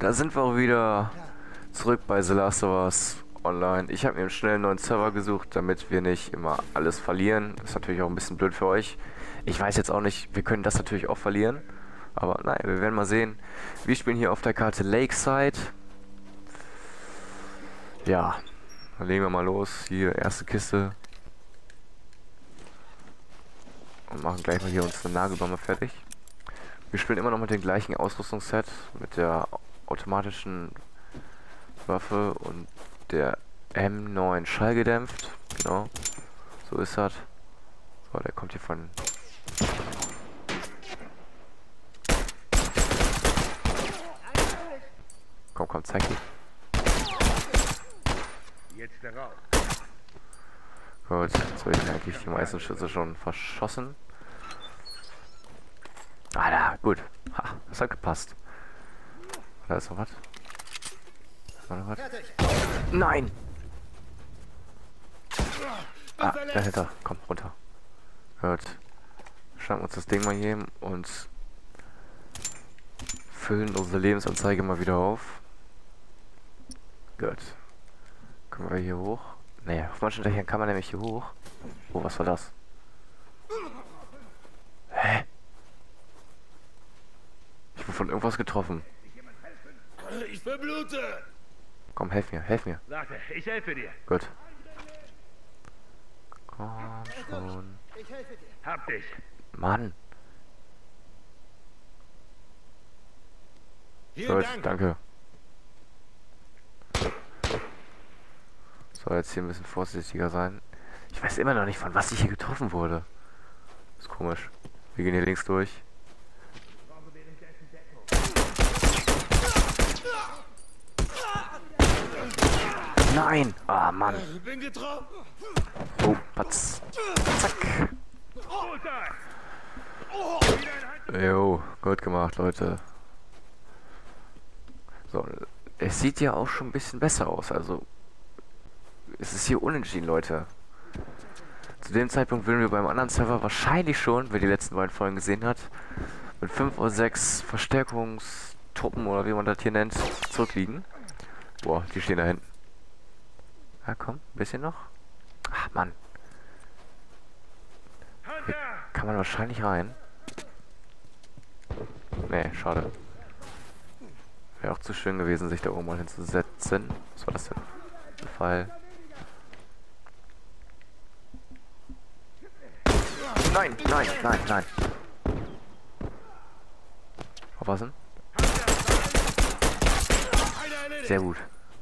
Da sind wir auch wieder zurück bei The Last of Us Online. Ich habe mir schnell einen neuen Server gesucht, damit wir nicht immer alles verlieren. Ist natürlich auch ein bisschen blöd für euch. Ich weiß jetzt auch nicht, wir können das natürlich auch verlieren. Aber naja, wir werden mal sehen. Wir spielen hier auf der Karte Lakeside. Ja, dann legen wir mal los. Hier, erste Kiste. Und machen gleich mal hier uns eine Nagelbombe fertig. Wir spielen immer noch mit dem gleichen Ausrüstungsset, mit der automatischen Waffe und der M9 schallgedämpft. Genau, so ist das. So, der kommt hier von... Komm, komm, zeig dich. Jetzt darauf. Gut, jetzt habe ich eigentlich die meisten Schüsse schon verschossen. Ah, da, gut. Ha, das hat gepasst. Da ist noch was. Ist noch was? Nein! Ah, dahinter. Komm, runter. Gut. Schnappen uns das Ding mal hier und füllen unsere Lebensanzeige mal wieder auf. Gut. Kommen wir hier hoch? Naja, auf manchen Dächern kann man nämlich hier hoch. Oh, was war das? Hä? Ich wurde von irgendwas getroffen. Ich verblute! Komm, helf mir, helf mir. Warte, ich helfe dir. Gut. Komm schon. Hab dich. Mann. Vielen Gut, Dank. danke. Soll jetzt hier ein bisschen vorsichtiger sein. Ich weiß immer noch nicht, von was ich hier getroffen wurde. Ist komisch. Wir gehen hier links durch. Nein! Ah, Mann. Bin getroffen. Oh, patz. Zack. Jo, gut gemacht, Leute. So, es sieht ja auch schon ein bisschen besser aus. Also, es ist hier unentschieden, Leute. Zu dem Zeitpunkt würden wir beim anderen Server wahrscheinlich schon, wer die letzten beiden Folgen gesehen hat, mit 5 oder 6 Verstärkungstruppen oder wie man das hier nennt, zurückliegen. Boah, die stehen da hinten. Ja, komm, ein bisschen noch. Ach, Mann. Hier kann man wahrscheinlich rein. Nee, schade. Wäre auch zu schön gewesen, sich da oben mal hinzusetzen. Was war das denn? Ein Pfeil. Nein, nein, nein, nein. Aufpassen. Sehr gut.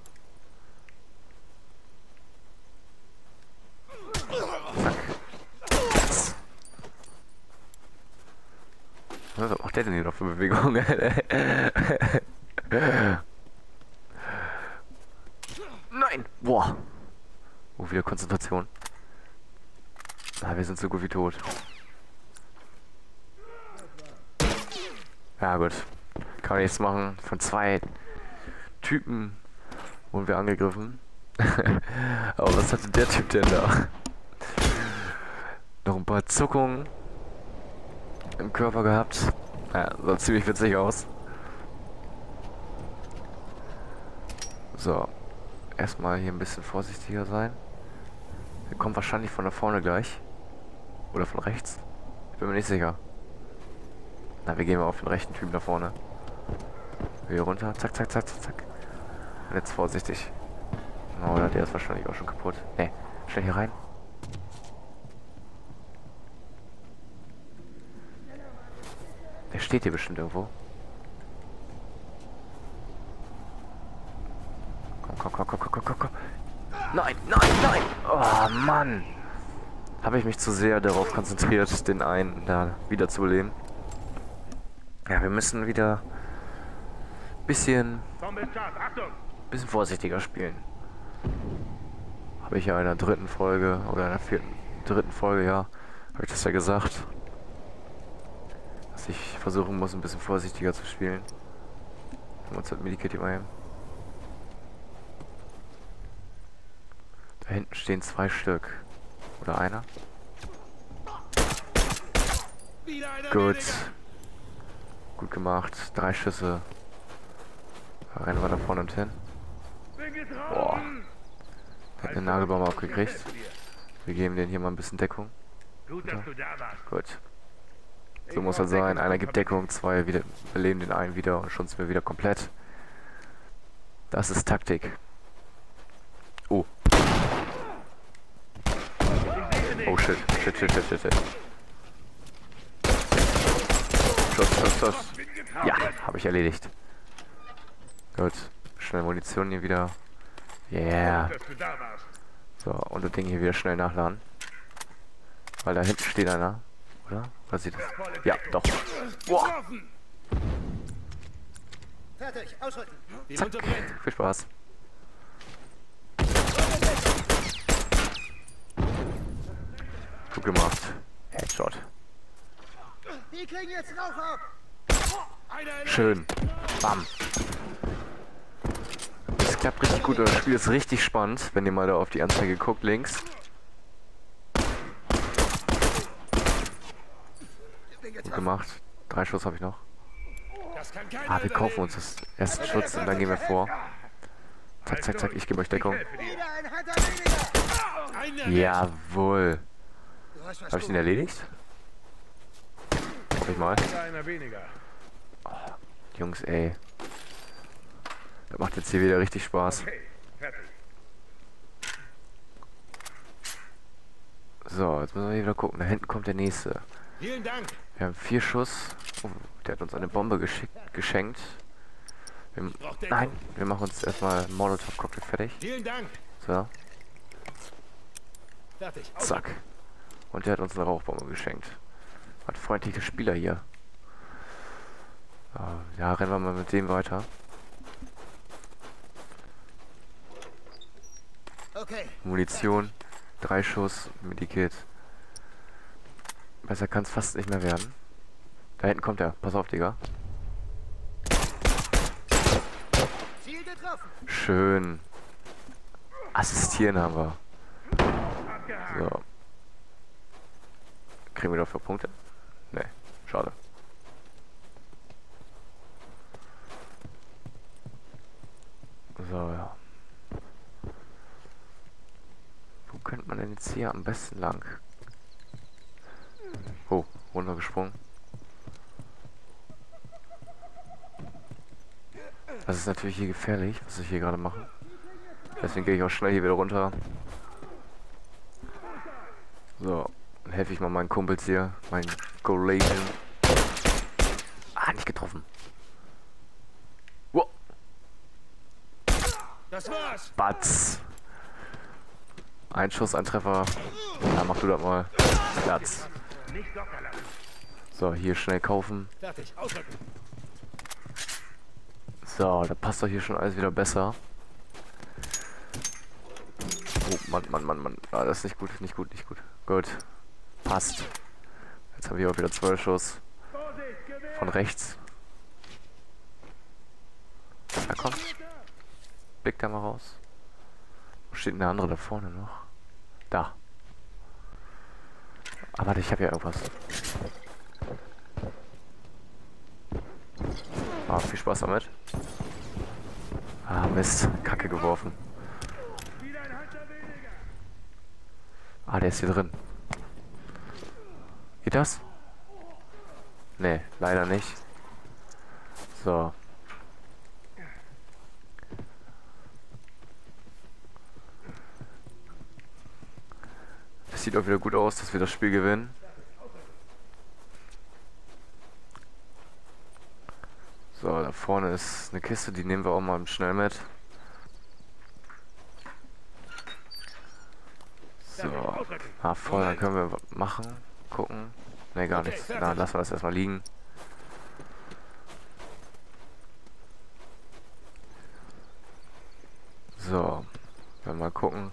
Was macht der denn hier noch für Bewegungen? Nein! Boah! Oh, wieder Konzentration. Ah, wir sind so gut wie tot. Ja gut. Kann man nichts machen. Von 2 Typen wurden wir angegriffen. Aber was hatte der Typ denn da? Noch ein paar Zuckungen im Körper gehabt. Ja, sah ziemlich witzig aus. So. Erstmal hier ein bisschen vorsichtiger sein. Wir kommen wahrscheinlich von da vorne gleich. Oder von rechts. Ich bin mir nicht sicher. Na, wir gehen mal auf den rechten Typen da vorne. Hier runter. Zack, zack, zack, zack, zack. Und jetzt vorsichtig. Oh, oder der ist wahrscheinlich auch schon kaputt. Ne, schnell hier rein. Der steht hier bestimmt irgendwo. Komm, komm, komm, komm, komm, komm, komm. Nein, nein, nein! Oh, Mann! Habe ich mich zu sehr darauf konzentriert, den einen da wieder zu beleben. Ja, wir müssen wieder bisschen vorsichtiger spielen. Habe ich ja in der dritten Folge oder in der dritten Folge, ja, habe ich das ja gesagt. Dass ich versuchen muss, ein bisschen vorsichtiger zu spielen. Haben wir uns das Medikit hier mal hin. Da hinten stehen 2 Stück. Oder einer? Gut. Gut gemacht. 3 Schüsse. Da rennen wir da vorne und hin. Bin Boah. getroffen. Hat eine Nagelbombe abgekriegt. Ich helfe dir. Wir geben denen hier mal ein bisschen Deckung. Gut, dass du da warst. Gut. So muss das sein. Einer gibt Deckung, zwei wieder beleben den einen wieder und schon sind wir wieder komplett. Das ist Taktik. Oh. Oh shit. Shit. Schuss. Ja, habe ich erledigt. Gut. Schnell Munition hier wieder. Yeah. Dass du da warst. So, und das Ding hier wieder schnell nachladen. Weil da hinten steht einer. Oder? Was sieht das? Ja, doch. Boah. Getroffen. Fertig, ausrücken. Die Zack. Lunte brennt. Viel Spaß. Gut gemacht. Headshot. Die kriegen jetzt Rauch ab. Einer erledigt. Schön. Bam. Das klappt richtig gut. Das Spiel ist richtig spannend, wenn ihr mal da auf die Anzeige guckt, links. Gut gemacht. 3 Schuss habe ich noch. Das kann keiner Ah, wir kaufen überleben. uns das ersten Schutz und dann gehen wir vor. Zack. Ich gebe euch Deckung. Ich helfe dir. Wieder ein Hunter weniger. Einen erledigt. Jawohl. Du hast was Habe ich den gut. erledigt? Guck ich mal. Wieder einer weniger. Jungs, ey. Das macht jetzt hier wieder richtig Spaß. Okay, fertig. So, jetzt müssen wir hier wieder gucken. Da hinten kommt der nächste. Vielen Dank. Wir haben 4 Schuss. Oh, der hat uns eine Bombe geschenkt. Brauch Deckung. Nein, wir machen uns erstmal einen Molotov-Cocktail fertig. Vielen Dank. So, Fertig. zack. Und der hat uns eine Rauchbombe geschenkt. Hat freundliche Spieler hier. Ja, rennen wir mal mit dem weiter. Okay, Munition, 3 Schuss, Medikit. Besser kann es fast nicht mehr werden. Da hinten kommt er. Pass auf, Digga. Ziel getroffen. Schön. Assistieren haben wir. So. Kriegen wir dafür Punkte? Ne, schade. So, ja. Wo könnte man denn jetzt hier am besten lang? Oh, runtergesprungen. Das ist natürlich hier gefährlich, was ich hier gerade mache. Deswegen gehe ich auch schnell hier wieder runter. So, dann helfe ich mal meinen Kumpels hier, meinen Kollegen. Ah, nicht getroffen. Wow, Das war's. Batz. Ein Schuss, ein Treffer. Ja, mach du das mal. Platz. Nicht locker lassen. So, hier schnell kaufen. Fertig. Ausrücken. So, da passt doch hier schon alles wieder besser. Oh, Mann. Ah, das ist nicht gut. Gut. Passt. Jetzt haben wir auch wieder 12 Schuss. Vorsicht, Gewehr. Von rechts. Da kommt. Blick da mal raus. Wo steht denn der andere da vorne noch? Da. Aber warte, ich habe ja irgendwas. Ah, viel Spaß damit. Ah, Mist. Kacke geworfen. Wieder ein Hunter weniger. Ah, der ist hier drin. Geht das? Nee, leider nicht. So. Es sieht auch wieder gut aus, dass wir das Spiel gewinnen. So, da vorne ist eine Kiste, die nehmen wir auch mal schnell mit. So. Ah, voll, dann können wir was machen. Gucken. Ne, gar nichts. Na, lassen wir das erstmal liegen. So. Wenn wir mal gucken.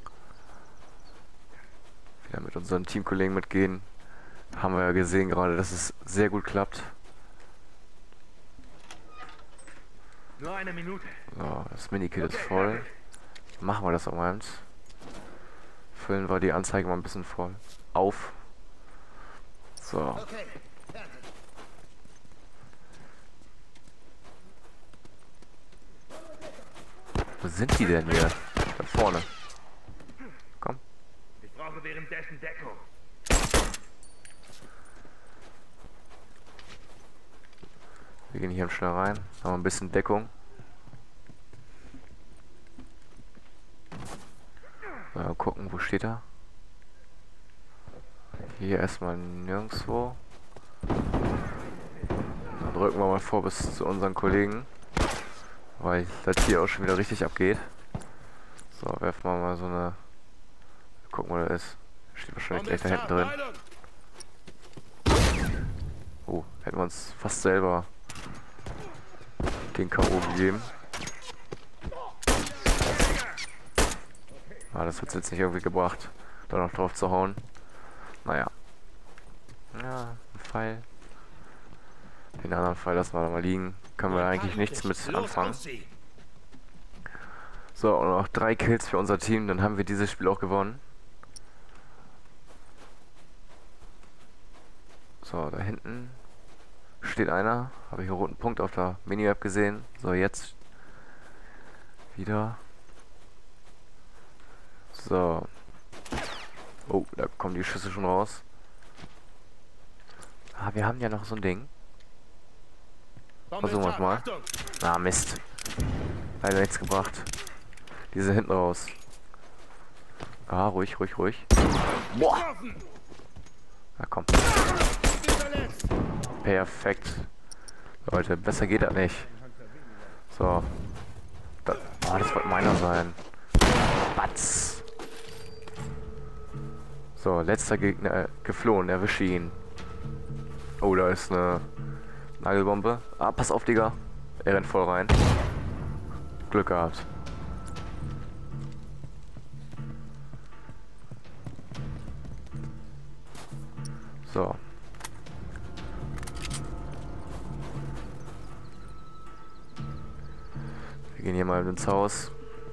Wieder mit unseren Teamkollegen mitgehen. Haben wir ja gesehen gerade, dass es sehr gut klappt. Nur eine Minute. So, das Minikit ist voll. Machen wir das auch mal. Füllen wir die Anzeige mal ein bisschen voll auf. So. Okay, fertig. Wo sind die denn hier? Da vorne. Komm. Ich brauche währenddessen Deckung. Wir gehen hier schnell rein. Haben ein bisschen Deckung. Mal gucken, wo steht er? Hier erstmal nirgendwo. Dann drücken wir mal vor bis zu unseren Kollegen. Weil das hier auch schon wieder richtig abgeht. So, werfen wir mal so eine... Gucken, wo der ist. Steht wahrscheinlich gleich da hinten drin. Oh, hätten wir uns fast selber den K.O. gegeben. Ah, das wird jetzt nicht irgendwie gebracht, da noch drauf zu hauen. Naja. Ja, ein Pfeil. Den anderen Pfeil lassen wir da mal liegen. Können wir eigentlich nichts mit anfangen. So, und noch 3 Kills für unser Team, dann haben wir dieses Spiel auch gewonnen. So, da hinten steht einer. Habe ich einen roten Punkt auf der Minimap gesehen. So, jetzt wieder. So. Oh, da kommen die Schüsse schon raus. Ah, wir haben ja noch so ein Ding. Versuchen wir es mal. Ah, Mist. Leider nichts gebracht. Die sind hinten raus. Ah, ruhig, ruhig, ruhig. Boah! Na komm. Perfekt. Leute, besser geht das nicht. So. Das wird meiner sein. Batz. So, letzter Gegner geflohen. Erwische ihn. Oh, da ist eine Nagelbombe. Ah, pass auf, Digga. Er rennt voll rein. Glück gehabt. So. Wir gehen hier mal ins Haus.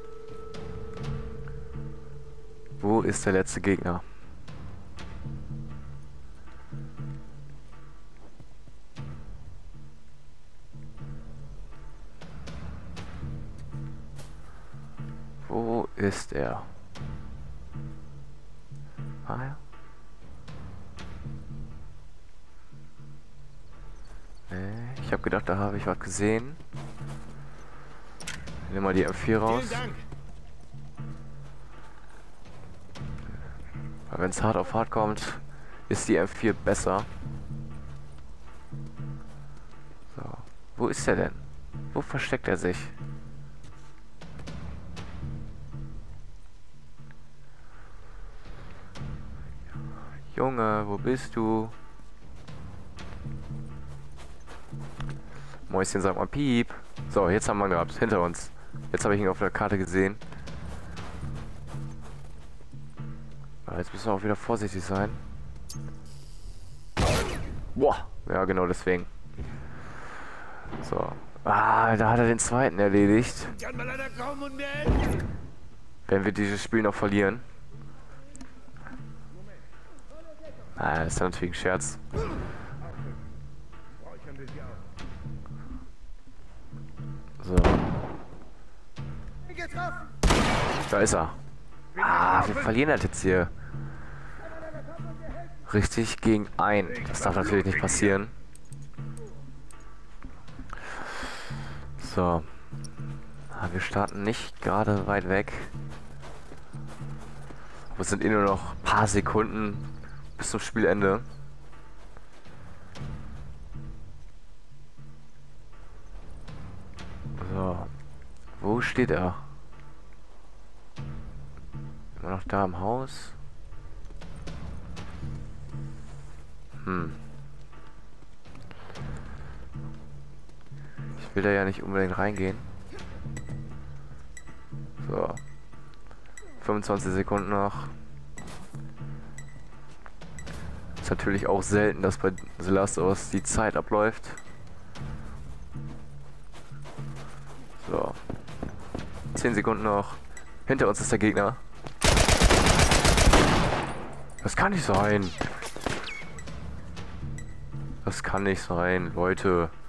Wo ist der letzte Gegner? Wo ist er? Ah ja. Ich habe gedacht, da habe ich was gesehen. Ich nehme mal die M4 raus. Wenn es hart auf hart kommt, ist die M4 besser. So. Wo ist er denn? Wo versteckt er sich? Junge, wo bist du? Mäuschen, sag mal Piep. So, jetzt haben wir ihn gehabt, hinter uns. Jetzt habe ich ihn auf der Karte gesehen. Aber jetzt müssen wir auch wieder vorsichtig sein. Boah, ja genau deswegen. So. Ah, da hat er den zweiten erledigt. Wenn wir dieses Spiel noch verlieren. Ah, das ist natürlich ein Scherz. So. Da ist er. Ah, wir verlieren halt jetzt hier. Richtig gegen ein. Das darf natürlich nicht passieren. So. Ah, wir starten nicht gerade weit weg. Aber es sind eh nur noch ein paar Sekunden bis zum Spielende. So. Wo steht er? Immer noch da im Haus? Ich will da ja nicht unbedingt reingehen. So. 25 Sekunden noch. Ist natürlich auch selten, dass bei The Last of Us die Zeit abläuft. So. 10 Sekunden noch. Hinter uns ist der Gegner. Das kann nicht sein. Das kann nicht sein, Leute.